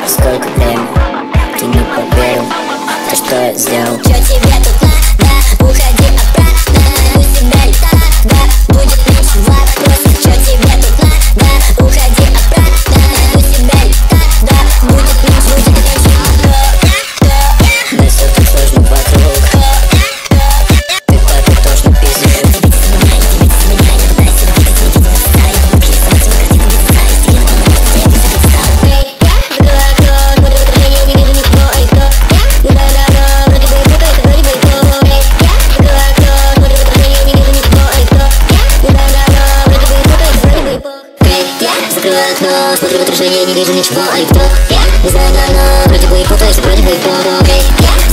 Сколько время, ты не поверил, то что я сделал. Чё тебе тут надо? Уходи обратно. У себя и тогда будет меньше вопросов. Чё тебе тут надо? Уходи обратно. У себя и тогда будет меньше Да все так сложно вокруг. Ты так и точно пиздишь. Закрываю окно, смотрю в отражение, не вижу ничего, а и кто? Не знаю давно, вроде бы и путаюсь, вроде бы и кто.